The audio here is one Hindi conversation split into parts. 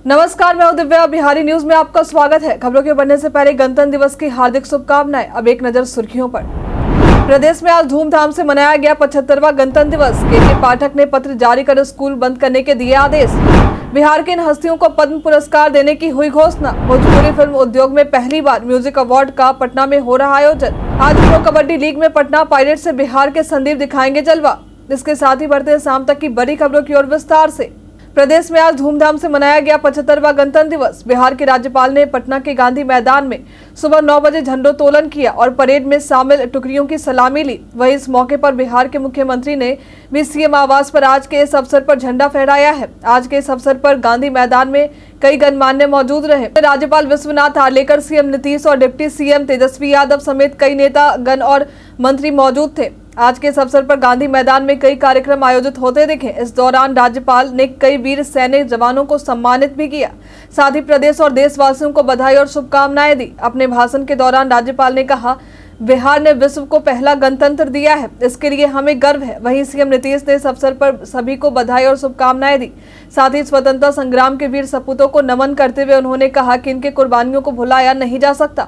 नमस्कार, मैं हूं दिव्या। बिहारी न्यूज में आपका स्वागत है। खबरों के बढ़ने से पहले गणतंत्र दिवस की हार्दिक शुभकामनाएं। अब एक नजर सुर्खियों पर। प्रदेश में आज धूमधाम से मनाया गया 75वां गणतंत्र दिवस। के पाठक ने पत्र जारी कर स्कूल बंद करने के दिए आदेश। बिहार के इन हस्तियों को पद्म पुरस्कार देने की हुई घोषणा। भोजपुरी फिल्म उद्योग में पहली बार म्यूजिक अवार्ड का पटना में हो रहा आयोजन। आज प्रो कबड्डी लीग में पटना पायरेट्स से बिहार के संदीप दिखाएंगे जलवा। इसके साथ ही बढ़ते शाम तक की बड़ी खबरों की ओर विस्तार से। प्रदेश में आज धूमधाम से मनाया गया 75वां गणतंत्र दिवस। बिहार के राज्यपाल ने पटना के गांधी मैदान में सुबह 9 बजे झंडोत्तोलन किया और परेड में शामिल टुकड़ियों की सलामी ली। वहीं इस मौके पर बिहार के मुख्यमंत्री ने भी सीएम आवास पर आज के इस अवसर पर झंडा फहराया है। आज के इस अवसर पर गांधी मैदान में कई गणमान्य मौजूद रहे। राज्यपाल विश्वनाथ आर्लेकर, सीएम नीतीश और डिप्टी सीएम तेजस्वी यादव समेत कई नेता गण और मंत्री मौजूद थे। आज के इस अवसर पर गांधी मैदान में कई कार्यक्रम आयोजित होते दिखे। इस दौरान राज्यपाल ने कई वीर सैनिक जवानों को सम्मानित भी किया। साथ ही प्रदेश और देशवासियों को बधाई और शुभकामनाएं दी। अपने भाषण के दौरान राज्यपाल ने कहा, बिहार ने विश्व को पहला गणतंत्र दिया है, इसके लिए हमें गर्व है। वहीं सीएम नीतीश ने इस अवसर पर सभी को बधाई और शुभकामनाएं दी। साथ ही स्वतंत्रता संग्राम के वीर सपूतों को नमन करते हुए उन्होंने कहा कि इनके कुर्बानियों को भुलाया नहीं जा सकता।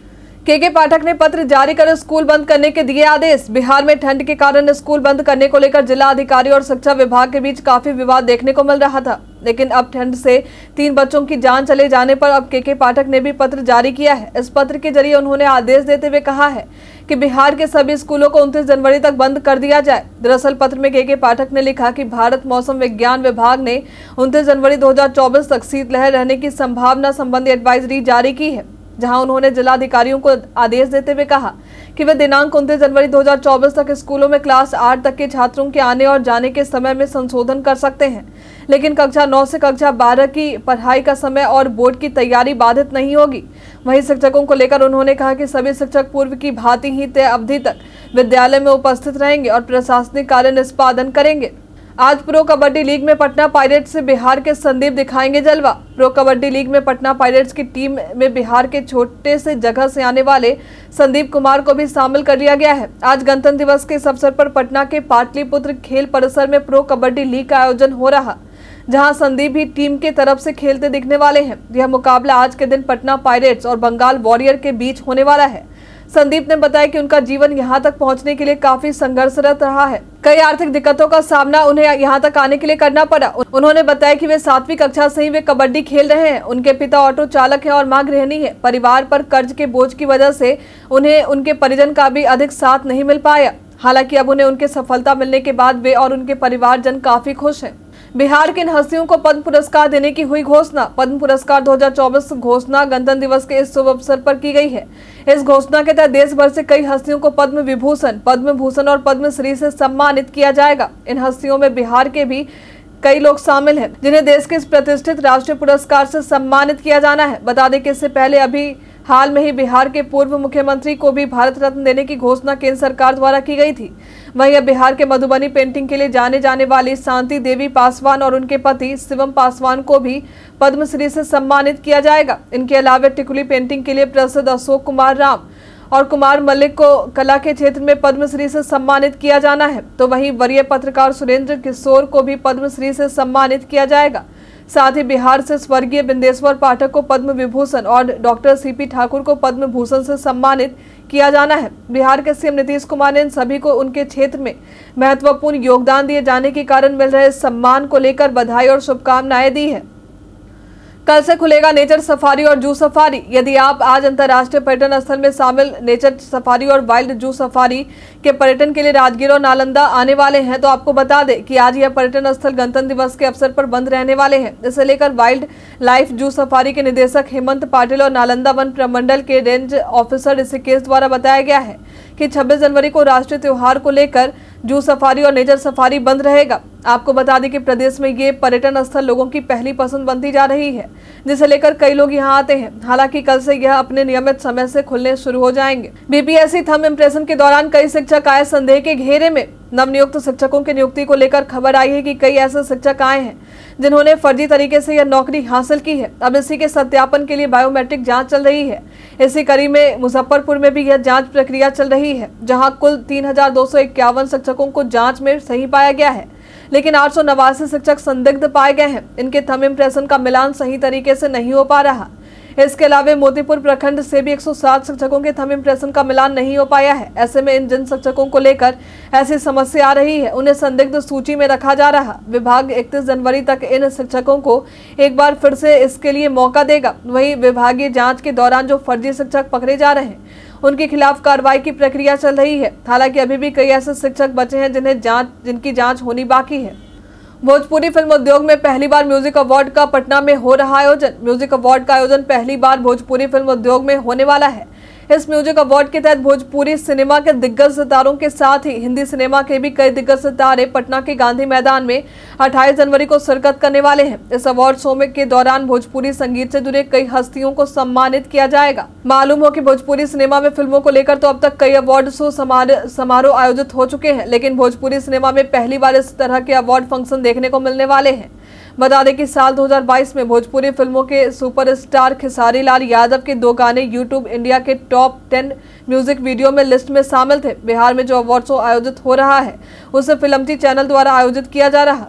के पाठक ने पत्र जारी कर स्कूल बंद करने के दिए आदेश। बिहार में ठंड के कारण स्कूल बंद करने को लेकर जिला अधिकारी और शिक्षा विभाग के बीच काफी विवाद देखने को मिल रहा था, लेकिन अब ठंड से 3 बच्चों की जान चले जाने पर अब के पाठक ने भी पत्र जारी किया है। इस पत्र के जरिए उन्होंने आदेश देते हुए कहा है कि बिहार के सभी स्कूलों को 29 जनवरी तक बंद कर दिया जाए। दरअसल पत्र में के पाठक ने लिखा कि भारत मौसम विज्ञान विभाग ने 29 जनवरी 2024 तक शीतलहर रहने की संभावना संबंधी एडवाइजरी जारी की है, जहां उन्होंने जिलाधिकारियों को आदेश देते हुए कहा कि वे दिनांक 29 जनवरी 2024 तक स्कूलों में क्लास 8 तक के छात्रों के आने और जाने के समय में संशोधन कर सकते हैं, लेकिन कक्षा 9 से कक्षा 12 की पढ़ाई का समय और बोर्ड की तैयारी बाधित नहीं होगी। वहीं शिक्षकों को लेकर उन्होंने कहा कि सभी शिक्षक पूर्व की भांति ही तय अवधि तक विद्यालय में उपस्थित रहेंगे और प्रशासनिक कार्य निष्पादन करेंगे। आज प्रो कबड्डी लीग में पटना पायरेट्स से बिहार के संदीप दिखाएंगे जलवा। प्रो कबड्डी लीग में पटना पायरेट्स की टीम में बिहार के छोटे से जगह से आने वाले संदीप कुमार को भी शामिल कर लिया गया है। आज गणतंत्र दिवस के इस अवसर पर पटना के पाटलिपुत्र खेल परिसर में प्रो कबड्डी लीग का आयोजन हो रहा, जहां संदीप भी टीम के तरफ से खेलते दिखने वाले हैं। यह मुकाबला आज के दिन पटना पायरेट्स और बंगाल वॉरियर के बीच होने वाला है। संदीप ने बताया कि उनका जीवन यहां तक पहुंचने के लिए काफी संघर्षरत रहा है। कई आर्थिक दिक्कतों का सामना उन्हें यहां तक आने के लिए करना पड़ा। उन्होंने बताया कि वे 7वीं कक्षा से ही वे कबड्डी खेल रहे हैं। उनके पिता ऑटो चालक हैं और मां गृहिणी है। परिवार पर कर्ज के बोझ की वजह से उन्हें उनके परिजन का भी अधिक साथ नहीं मिल पाया। हालांकि अब उन्हें उनके सफलता मिलने के बाद वे और उनके परिवारजन काफी खुश हैं। बिहार के इन हस्तियों को पद्म पुरस्कार देने की हुई घोषणा। पद्म पुरस्कार 2024 घोषणा गणतंत्र दिवस के इस शुभ अवसर पर की गई है। इस घोषणा के तहत देश भर से कई हस्तियों को पद्म विभूषण, पद्म भूषण और पद्मश्री से सम्मानित किया जाएगा। इन हस्तियों में बिहार के भी कई लोग शामिल हैं, जिन्हें देश के इस प्रतिष्ठित राष्ट्रीय पुरस्कार से सम्मानित किया जाना है। बता दें कि इससे पहले अभी हाल में ही बिहार के पूर्व मुख्यमंत्री को भी भारत रत्न देने की घोषणा केंद्र सरकार द्वारा की गई थी। वहीं अब बिहार के मधुबनी पेंटिंग के लिए जाने जाने वाली शांति देवी पासवान और उनके पति शिवम पासवान को भी पद्मश्री से सम्मानित किया जाएगा। इनके अलावा टिकुली पेंटिंग के लिए प्रसिद्ध अशोक कुमार राम और कुमार मल्लिक को कला के क्षेत्र में पद्मश्री से सम्मानित किया जाना है। तो वहीं वरीय पत्रकार सुरेंद्र किशोर को भी पद्मश्री से सम्मानित किया जाएगा। साथ ही बिहार से स्वर्गीय बिंदेश्वर पाठक को पद्म विभूषण और डॉक्टर सीपी ठाकुर को पद्म भूषण से सम्मानित किया जाना है। बिहार के सीएम नीतीश कुमार ने इन सभी को उनके क्षेत्र में महत्वपूर्ण योगदान दिए जाने के कारण मिल रहे सम्मान को लेकर बधाई और शुभकामनाएं दी है। कल से खुलेगा नेचर सफारी और जू सफारी। यदि आप आज अंतर्राष्ट्रीय पर्यटन स्थल में शामिल नेचर सफारी और वाइल्ड जू सफारी के पर्यटन के लिए राजगीर और नालंदा आने वाले हैं, तो आपको बता दें कि आज यह पर्यटन स्थल गणतंत्र दिवस के अवसर पर बंद रहने वाले हैं। इसे लेकर वाइल्ड लाइफ जू सफारी के निदेशक हेमंत पाटिल और नालंदा वन प्रमंडल के रेंज ऑफिसर ऋषिकेश द्वारा बताया गया है कि 26 जनवरी को राष्ट्रीय त्योहार को लेकर जू सफारी और नेचर सफारी बंद रहेगा। आपको बता दें कि प्रदेश में ये पर्यटन स्थल लोगों की पहली पसंद बनती जा रही है, जिसे लेकर कई लोग यहां आते हैं। हालांकि कल से यह अपने नियमित समय से खुलने शुरू हो जाएंगे। बीपीएससी थंब इम्प्रेशन के दौरान कई शिक्षक आए संदेह के घेरे में। नवनियुक्त शिक्षकों की नियुक्ति को लेकर खबर आई है कि कई ऐसे शिक्षक आए हैं जिन्होंने फर्जी तरीके से यह नौकरी हासिल की है। अब इसी के सत्यापन के लिए बायोमेट्रिक जांच चल रही है। इसी कड़ी में मुजफ्फरपुर में भी यह जांच प्रक्रिया चल रही है, जहां कुल 3251 शिक्षकों को जांच में सही पाया गया है। लेकिन 889 शिक्षक संदिग्ध पाए गए हैं। इनके थंब इम्प्रेशन का मिलान सही तरीके से नहीं हो पा रहा। इसके अलावा मोतीपुर प्रखंड से भी 107 शिक्षकों के थंब इम्प्रेशन का मिलान नहीं हो पाया है। ऐसे में इन जिन शिक्षकों को लेकर ऐसी समस्या आ रही है, उन्हें संदिग्ध सूची में रखा जा रहा। विभाग 31 जनवरी तक इन शिक्षकों को एक बार फिर से इसके लिए मौका देगा। वहीं विभागीय जांच के दौरान जो फर्जी शिक्षक पकड़े जा रहे हैं, उनके खिलाफ कार्रवाई की प्रक्रिया चल रही है। हालांकि अभी भी कई ऐसे शिक्षक बचे हैं जिनकी जाँच होनी बाकी है। भोजपुरी फिल्म उद्योग में पहली बार म्यूजिक अवार्ड का पटना में हो रहा आयोजन। म्यूजिक अवार्ड का आयोजन पहली बार भोजपुरी फिल्म उद्योग में होने वाला है। इस म्यूजिक अवार्ड के तहत भोजपुरी सिनेमा के दिग्गज सितारों के साथ ही हिंदी सिनेमा के भी कई दिग्गज सितारे पटना के गांधी मैदान में 28 जनवरी को शिरकत करने वाले हैं। इस अवार्ड शो में के दौरान भोजपुरी संगीत से जुड़े कई हस्तियों को सम्मानित किया जाएगा। मालूम हो कि भोजपुरी सिनेमा में फिल्मों को लेकर तो अब तक कई अवार्ड शो समारोह आयोजित हो चुके हैं, लेकिन भोजपुरी सिनेमा में पहली बार इस तरह के अवार्ड फंक्शन देखने को मिलने वाले हैं। बता दें कि साल 2022 में भोजपुरी फिल्मों के सुपरस्टार खेसारी लाल यादव के 2 गाने यूट्यूब इंडिया के टॉप 10 म्यूजिक वीडियो में लिस्ट में शामिल थे। बिहार में जो अवार्ड शो आयोजित हो रहा है, उसे फिल्मजी चैनल द्वारा आयोजित किया जा रहा।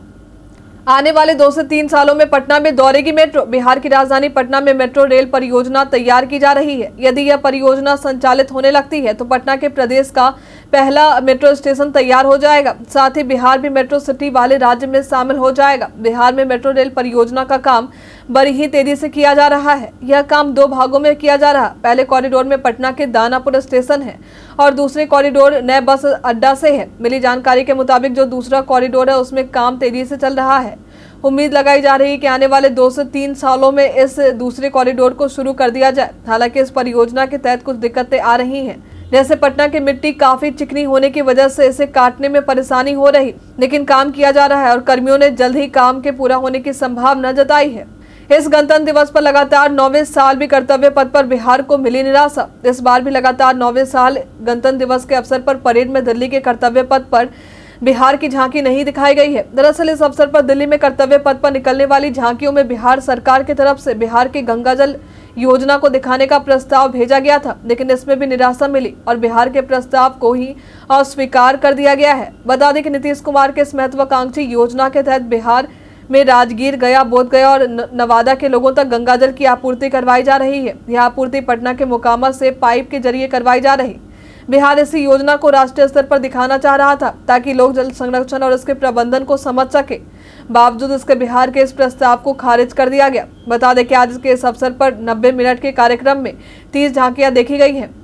आने वाले 2 से 3 सालों में पटना में दौड़ेगी मेट्रो। बिहार की राजधानी पटना में मेट्रो रेल परियोजना तैयार की जा रही है। यदि यह परियोजना संचालित होने लगती है तो पटना के प्रदेश का पहला मेट्रो स्टेशन तैयार हो जाएगा। साथ ही बिहार भी मेट्रो सिटी वाले राज्य में शामिल हो जाएगा। बिहार में मेट्रो रेल परियोजना का काम बड़ी ही तेजी से किया जा रहा है। यह काम 2 भागों में किया जा रहा है। पहले कॉरिडोर में पटना के दानापुर स्टेशन है और दूसरे कॉरिडोर नए बस अड्डा से है। मिली जानकारी के मुताबिक जो दूसरा कॉरिडोर है, उसमें काम तेजी से चल रहा है। उम्मीद लगाई जा रही है कि आने वाले 2 से 3 सालों में इस दूसरे कॉरिडोर को शुरू कर दिया जाए। हालांकि इस परियोजना के तहत कुछ दिक्कतें आ रही हैं, जैसे पटना की मिट्टी काफी चिकनी होने की वजह से इसे काटने में परेशानी हो रही, लेकिन काम किया जा रहा है और कर्मियों ने जल्द ही काम के पूरा होने की संभावना जताई है। इस गणतंत्र दिवस पर लगातार 9वें साल भी कर्तव्य पथ पर बिहार को मिली निराशा। इस बार भी लगातार 9वें साल गणतंत्र दिवस के अवसर पर परेड में दिल्ली के कर्तव्य पथ पर बिहार की झांकी नहीं दिखाई गई है। दरअसल इस अवसर पर दिल्ली में कर्तव्य पथ पर निकलने वाली झांकियों में बिहार सरकार की तरफ से बिहार की गंगा जल योजना को दिखाने का प्रस्ताव भेजा गया था, लेकिन इसमें भी निराशा मिली और बिहार के प्रस्ताव को ही अस्वीकार कर दिया गया है। बता दें कि नीतीश कुमार के इस महत्वाकांक्षी योजना के तहत बिहार में राजगीर, गया, बोधगया और नवादा के लोगों तक गंगा जल की आपूर्ति करवाई जा रही है। यह आपूर्ति पटना के मोकामा से पाइप के जरिए करवाई जा रही। बिहार इसी योजना को राष्ट्रीय स्तर पर दिखाना चाह रहा था ताकि लोग जल संरक्षण और इसके प्रबंधन को समझ सके। बावजूद इसके बिहार के इस प्रस्ताव को खारिज कर दिया गया। बता दें कि आज के इस अवसर पर 90 मिनट के कार्यक्रम में 30 झांकियां देखी गई हैं।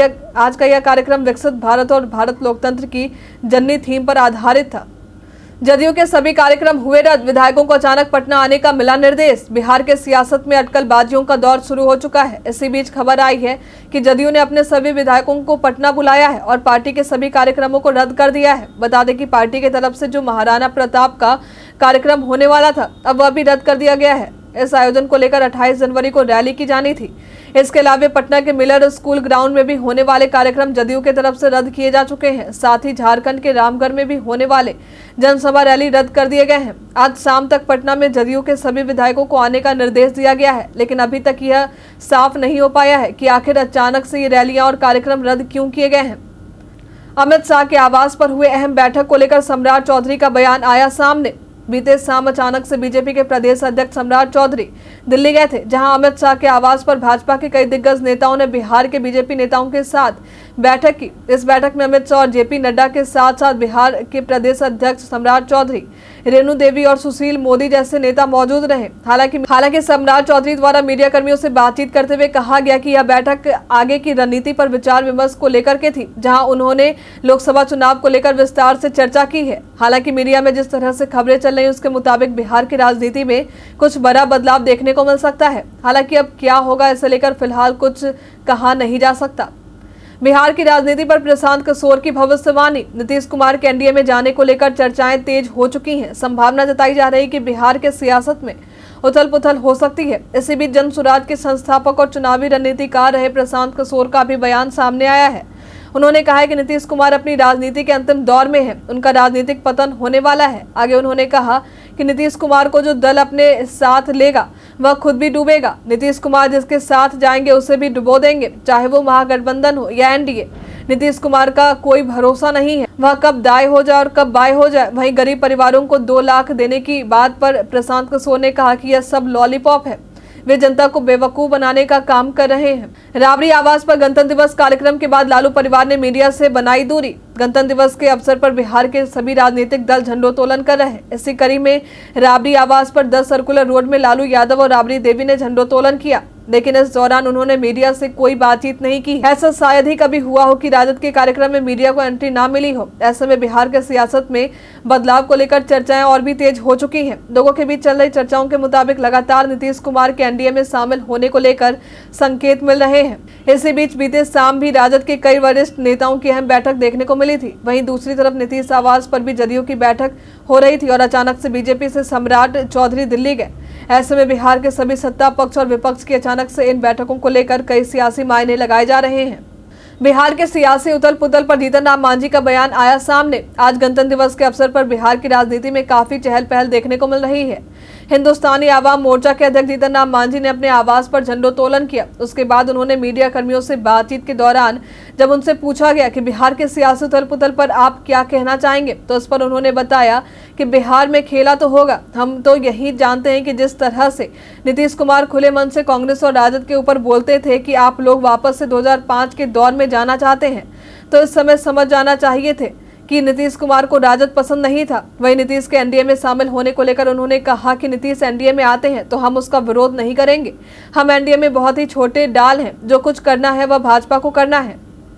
आज का यह कार्यक्रम विकसित भारत और भारत लोकतंत्र की जननी थीम पर आधारित था। जदयू के सभी कार्यक्रम हुए रद्द। विधायकों को अचानक पटना आने का मिला निर्देश। बिहार के सियासत में अटकलबाजियों का दौर शुरू हो चुका है। इसी बीच खबर आई है कि जदयू ने अपने सभी विधायकों को पटना बुलाया है और पार्टी के सभी कार्यक्रमों को रद्द कर दिया है। बता दें कि पार्टी की तरफ से जो महाराणा प्रताप का कार्यक्रम होने वाला था, अब वह भी रद्द कर दिया गया है। इस आयोजन को लेकर 28 जनवरी को रैली की जानी थी। इसके अलावा पटना के मिलर स्कूल ग्राउंड में भी होने वाले कार्यक्रम जदयू की तरफ से रद्द किए जा चुके हैं। साथ ही झारखंड के रामगढ़ में भी होने वाले जनसभा रैली रद्द कर दिए गए हैं। आज शाम तक पटना में जदयू के सभी विधायकों को आने का निर्देश दिया गया है, लेकिन अभी तक यह साफ नहीं हो पाया है कि आखिर अचानक से ये रैलियां और कार्यक्रम रद्द क्यों किए गए हैं। अमित शाह के आवास पर हुए अहम बैठक को लेकर सम्राट चौधरी का बयान आया सामने। बीते शाम अचानक से बीजेपी के प्रदेश अध्यक्ष सम्राट चौधरी दिल्ली गए थे, जहां अमित शाह के आवास पर भाजपा के कई दिग्गज नेताओं ने बिहार के बीजेपी नेताओं के साथ बैठक की। इस बैठक में अमित शाह और जेपी नड्डा के साथ साथ बिहार के प्रदेश अध्यक्ष सम्राट चौधरी, रेणु देवी और सुशील मोदी जैसे नेता मौजूद रहे। हालांकि सम्राट चौधरी द्वारा मीडिया कर्मियों से बातचीत करते हुए कहा गया कि यह बैठक आगे की रणनीति पर विचार विमर्श को लेकर के थी, जहां उन्होंने लोकसभा चुनाव को लेकर विस्तार से चर्चा की है। हालांकि मीडिया में जिस तरह से खबरें चल रही उसके मुताबिक बिहार की राजनीति में कुछ बड़ा बदलाव देखने को मिल सकता है। हालांकि अब क्या होगा इसे लेकर फिलहाल कुछ कहा नहीं जा सकता। बिहार की राजनीति पर प्रशांत किशोर की भविष्यवाणी। नीतीश कुमार के एनडीए में जाने को लेकर चर्चाएं तेज हो चुकी हैं। संभावना जताई जा रही कि बिहार के सियासत में उथल पुथल हो सकती है। इसी बीच जन सुराज के संस्थापक और चुनावी रणनीतिकार रहे प्रशांत किशोर का भी बयान सामने आया है। उन्होंने कहा है कि नीतीश कुमार अपनी राजनीति के अंतिम दौर में हैं, उनका राजनीतिक पतन होने वाला है। आगे उन्होंने कहा कि नीतीश कुमार को जो दल अपने साथ लेगा वह खुद भी डूबेगा। नीतीश कुमार जिसके साथ जाएंगे उसे भी डुबो देंगे, चाहे वो महागठबंधन हो या एनडीए। नीतीश कुमार का कोई भरोसा नहीं है, वह कब दाएं हो जाए और कब बाएं हो जाए। वहीं गरीब परिवारों को 2 लाख देने की बात पर प्रशांत किशोर ने कहा कि यह सब लॉलीपॉप है, वे जनता को बेवकूफ बनाने का काम कर रहे हैं। राबड़ी आवास पर गणतंत्र दिवस कार्यक्रम के बाद लालू परिवार ने मीडिया से बनाई दूरी। गणतंत्र दिवस के अवसर पर बिहार के सभी राजनीतिक दल झंडोत्तोलन कर रहे हैं। इसी कड़ी में राबड़ी आवास पर 10 सर्कुलर रोड में लालू यादव और राबड़ी देवी ने झंडोत्तोलन किया, लेकिन इस दौरान उन्होंने मीडिया से कोई बातचीत नहीं की। ऐसा शायद ही कभी हुआ हो कि राजद के कार्यक्रम में मीडिया को एंट्री ना मिली हो। ऐसे में बिहार के सियासत में बदलाव को लेकर चर्चाएं और भी तेज हो चुकी हैं। लोगों के बीच चल रही चर्चाओं के मुताबिक लगातार नीतीश कुमार के एनडीए में शामिल होने को लेकर संकेत मिल रहे हैं। इसी बीच बीते शाम भी राजद के कई वरिष्ठ नेताओं की अहम बैठक देखने को मिली थी। वहीं दूसरी तरफ नीतीश आवास पर भी जदयू की बैठक हो रही थी और अचानक से बीजेपी से सम्राट चौधरी दिल्ली गए। ऐसे में बिहार के सभी सत्ता पक्ष और विपक्ष की अचानक से इन बैठकों को लेकर कई सियासी मायने लगाए जा रहे हैं। बिहार के सियासी उथल पुथल पर जीतन राम मांझी का बयान आया सामने। आज गणतंत्र दिवस के अवसर पर बिहार की राजनीति में काफी चहल पहल देखने को मिल रही है। हिंदुस्तानी आवाम मोर्चा के अध्यक्ष जीतन राम मांझी ने अपने आवास पर झंडोत्तोलन किया। उसके बाद उन्होंने मीडिया कर्मियों से बातचीत के दौरान जब उनसे पूछा गया कि बिहार के सियासी उथल पुथल पर आप क्या कहना चाहेंगे, तो इस पर उन्होंने बताया कि बिहार में खेला तो होगा, हम तो यही जानते हैं कि जिस तरह से नीतीश कुमार खुले मन से कांग्रेस और राजद के ऊपर बोलते थे कि आप लोग वापस से 2005 के दौर में जाना चाहते हैं, तो इस समय समझ जाना चाहिए थे कि नीतीश कुमार को राजद पसंद नहीं था। वहीं नीतीश के एनडीए में शामिल होने को लेकर उन्होंने कहा कि नीतीश एनडीए में आते हैं तो हम उसका विरोध नहीं करेंगे। हम एनडीए में बहुत ही छोटे डाल हैं, जो कुछ करना है वह भाजपा को करना है।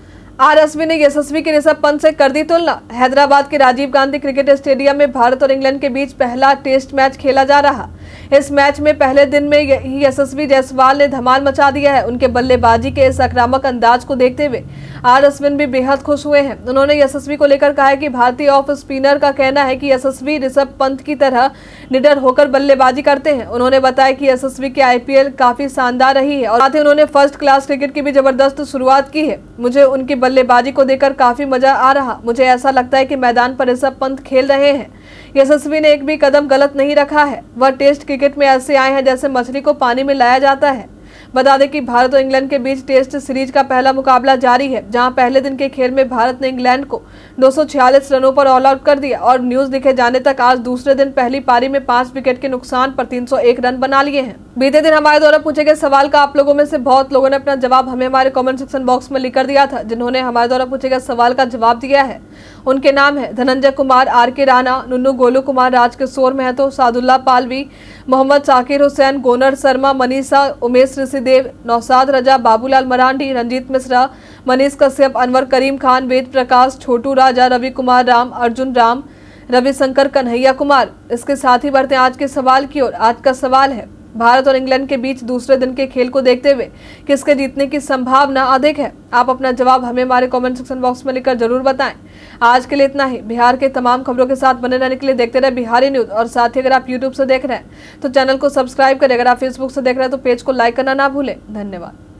आरएसवी ने यशस्वी के ऋषभ पंत से कर दी तुलना। हैदराबाद के राजीव गांधी क्रिकेट स्टेडियम में भारत और इंग्लैंड के बीच पहला टेस्ट मैच खेला जा रहा। इस मैच में पहले दिन में ही यशस्वी जायसवाल ने धमाल मचा दिया है। उनके बल्लेबाजी के इस आक्रामक अंदाज को देखते हुए अश्विन भी बेहद खुश हुए हैं। उन्होंने यशस्वी को लेकर कहा है कि भारतीय ऑफ स्पिनर का कहना है कि यशस्वी ऋषभ पंत की तरह निडर होकर बल्लेबाजी करते हैं। उन्होंने बताया कि यशस्वी की आईपीएल काफी शानदार रही है और साथ ही उन्होंने फर्स्ट क्लास क्रिकेट की भी जबरदस्त शुरुआत की है। मुझे उनकी बल्लेबाजी को देखकर काफी मजा आ रहा। मुझे ऐसा लगता है कि मैदान पर ऋषभ पंत खेल रहे हैं। यशस्वी ने एक भी कदम गलत नहीं रखा है। वह टेस्ट क्रिकेट में ऐसे आए हैं जैसे मछली को पानी में लाया जाता है। बता दें कि भारत और इंग्लैंड के बीच टेस्ट सीरीज का पहला मुकाबला जारी है, जहां पहले दिन के खेल में भारत ने इंग्लैंड को 246 रनों पर ऑल आउट कर दिया और न्यूज लिखे जाने तक आज दूसरे दिन पहली पारी में 5 विकेट के नुकसान पर 301 रन बना लिए हैं। बीते दिन हमारे द्वारा पूछे गए सवाल का आप लोगों में से बहुत लोगों ने अपना जवाब हमें हमारे कमेंट सेक्शन बॉक्स में लिख कर दिया था। जिन्होंने हमारे द्वारा पूछे गए सवाल का जवाब दिया है उनके नाम है धनंजय कुमार, आर.के. राणा, नुन्नू गोलू कुमार, राजकिशोर महतो, सादुल्ला पालवी, मोहम्मद साकिर हुसैन, गोनर शर्मा, मनीषा, उमेश ऋषिदेव, नौशाद रजा, बाबूलाल मरांडी, रंजीत मिश्रा, मनीष कश्यप, अनवर करीम खान, वेद प्रकाश, छोटू राजा, रवि कुमार राम, अर्जुन राम, रविशंकर कन्हैया कुमार। इसके साथ ही बढ़ते हैं आज के सवाल की ओर। आज का सवाल है भारत और इंग्लैंड के बीच दूसरे दिन के खेल को देखते हुए किसके जीतने की संभावना अधिक है? आप अपना जवाब हमें हमारे कमेंट सेक्शन बॉक्स में लिखकर जरूर बताएं। आज के लिए इतना ही। बिहार के तमाम खबरों के साथ बने रहने के लिए देखते रहे बिहारी न्यूज और साथ ही अगर आप यूट्यूब से देख रहे हैं तो चैनल को सब्सक्राइब करें। अगर आप फेसबुक से देख रहे हैं तो पेज को लाइक करना ना भूलें। धन्यवाद।